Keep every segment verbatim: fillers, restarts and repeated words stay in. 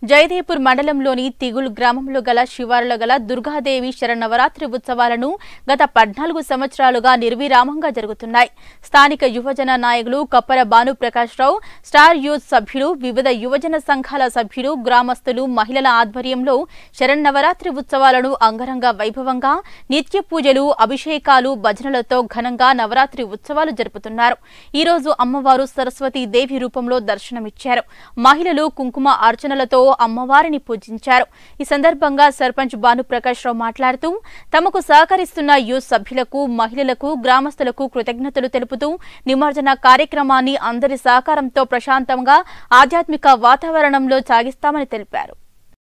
జయదేపూర్ మండలంలోని తిగుల్ గ్రామంలో గల శివారులో గల దుర్గాదేవి శరన్నవరాత్రి ఉత్సవాలను గత పద్నాలుగు సంవత్సరాలుగా నిర్విరామంగా జరుగుతున్నాయి. స్థానిక యువజన నాయకులు కప్పర భానుప్రకాష్ రావు, స్టార్ యూత్ సభ్యులు, వివిధ యువజన సంఘాల సభ్యులు, గ్రామస్తులు, మహిళల ఆధ్వర్యంలో శరన్నవరాత్రి ఉత్సవాలను అంగరంగ వైభవంగా నిత్య పూజలు, అభిషేకాలు, భజనలతో ఘనంగా నవరాత్రి ఉత్సవాలు జరుపుతున్నారు. ఈ రోజు అమ్మవారు సరస్వతీ దేవి రూపంలో దర్శనమిచ్చారు. మహిళలు కుంకుమ అర్చనలతో అమ్మవారిని పూజించారు. ఈ సందర్భంగా సర్పంచ్ భానుప్రకాష్ రావు మాట్లాడుతూ తమకు సహకరిస్తున్న యూత్ సభ్యులకు, మహిళలకు, గ్రామస్తులకు కృతజ్ఞతలు తెలుపుతూ నిమజ్జన కార్యక్రమాన్ని అందరి సహకారంతో ప్రశాంతంగా ఆధ్యాత్మిక వాతావరణంలో సాగిస్తామని తెలిపారు.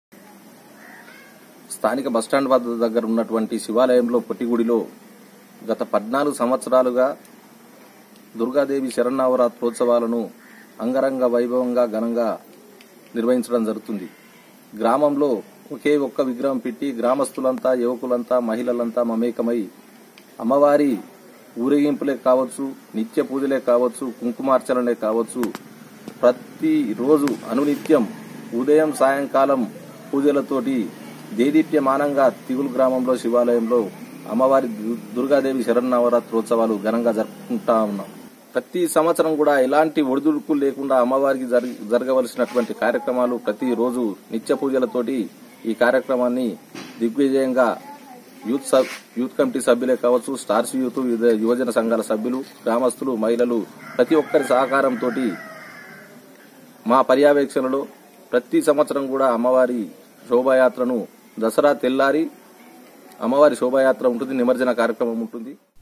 స్థానిక బస్టాండ్ వద్ద దగ్గర ఉన్నటువంటి శివాలయంలో పొట్టిగుడిలో గత పద్నాలుగు సంవత్సరాలుగా దుర్గాదేవి శరన్నవరాత్రోత్సవాలను అంగరంగ వైభవంగా ఘనంగా నిర్వహించడం జరుగుతుంది. గ్రామంలో ఒకే ఒక్క విగ్రహం పెట్టి గ్రామస్తులంతా, యువకులంతా, మహిళలంతా మమేకమై అమ్మవారి ఊరేగింపులే కావచ్చు, నిత్య పూజలే కావచ్చు, కుంకుమార్చనలే కావచ్చు, ప్రతి రోజు అనునిత్యం ఉదయం సాయంకాలం పూజలతోటి దేదీప్యమానంగా తిగులు గ్రామంలో శివాలయంలో అమ్మవారి దుర్గాదేవి శరన్నవరాత్రోత్సవాలు ఘనంగా జరుపుకుంటా ఉన్నాం. ప్రతి సంవత్సరం కూడా ఎలాంటి ఒడిదుడుకులు లేకుండా అమ్మవారికి జరగవలసినటువంటి కార్యక్రమాలు ప్రతి రోజు నిత్య పూజలతోటి ఈ కార్యక్రమాన్ని దిగ్విజయంగా యూత్ యూత్ కమిటీ సభ్యులే కావచ్చు, స్టార్స్ యూత్, యువజన సంఘాల సభ్యులు, గ్రామస్తులు, మహిళలు ప్రతి ఒక్కరి సహకారంతో మా పర్యవేక్షణలో ప్రతి సంవత్సరం కూడా అమ్మవారి శోభాయాత్రను దసరా తెల్లారి అమ్మవారి శోభాయాత్ర ఉంటుంది, నిమజ్జన కార్యక్రమం ఉంటుంది.